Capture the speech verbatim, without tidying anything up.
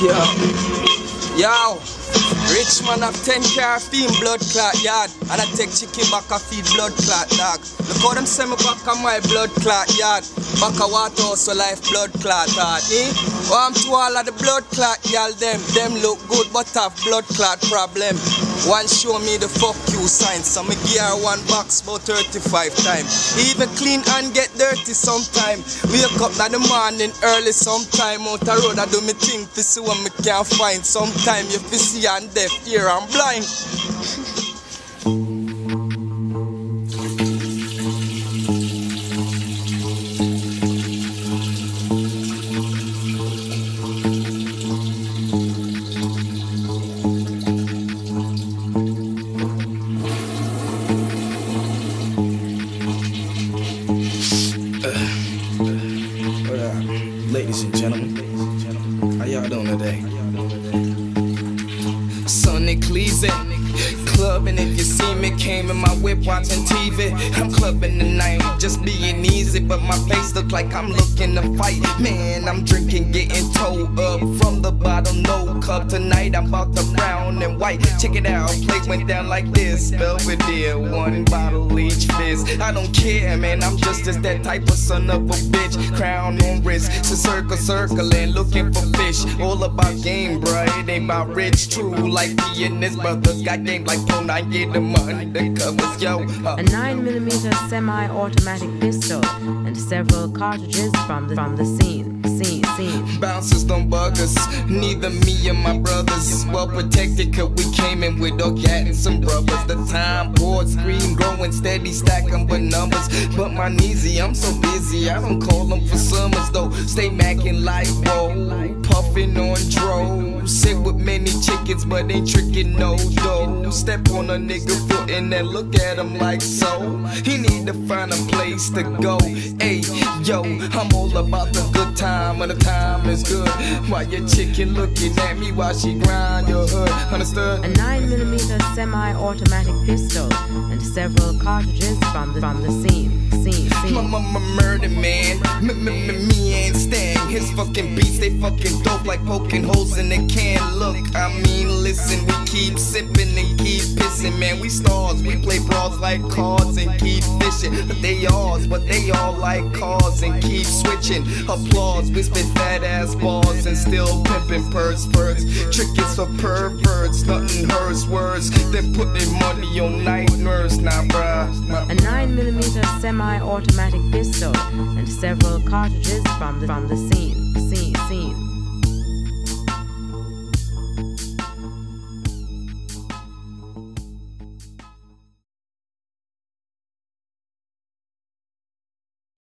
Yo, yo, rich man have ten car feed blood clot yard, and I take chicken back a feed blood clot dog. Look how them send me back on my blood clot yard. Back a water also life blood clot hard, eh? Oh, I'm to all of the blood clot y'all them. Them look good but have blood clot problem. One show me the fuck you sign, so me gear one box about thirty-five times. Even clean and get dirty sometime. Wake up in the morning early sometime. Out the road I do me thing to see what me can find. Sometime you fi see and deaf, ear and blind. Ladies and gentlemen, how y'all doing today? Sonny Cleese, clubbing. If you see me, came in my whip watching T V. I'm clubbing tonight, just being easy, but my face look like I'm looking to fight. Man, I'm drinking, getting towed up from the bottom, no cup. Tonight I'm about to brown and white. Check it out, plate went down like this. Belvedere, one bottle each fizz. I don't care, man, I'm just as that type of son of a bitch. Crown on wrist, so circle, circling, looking for fish. All about game, bruh, it ain't about rich. True, like he and his brothers got game like Pro nine, get them undercovers, yo. Uh. A nine millimeter semi-automatic pistol and several cartridges from the from the scene. Scene, scene. Bouncers don't bug us, neither me or my brothers. Well protected, cause we came in with dog cat and some brothers. The time board screen growing steady, stacking with numbers. But my kneesy, I'm so busy, I don't call them for summers though. Stay macking like whoa, puffing on dro. Sit with many chickens, but ain't tricking no dough. Step on a nigga foot and then look at him like so. He need to find a place to go. Hey, yo, I'm all about the good time, and the time is good. While your chicken looking at me while she grind your hood, understood? A nine millimeter semi-automatic pistol and several cartridges from the from the scene. Scene, scene. My mama murder man, m -m -m me ain't staying. His fucking beats, they fucking dope like poking holes in the can. Look, I mean, listen, we keep sipping and keep pissing, man. We stars, we play brawls like cards and keep fishing. But they ours, but they all like cars and keep switching. Applause, we spit fat ass balls and still pimping purse birds. Trickets for perverts, nothing hurts words. Then putting money on night nurse, nah, bruh. A nine millimeter semi-automatic pistol and several cartridges from the from the scene. Scene, scene.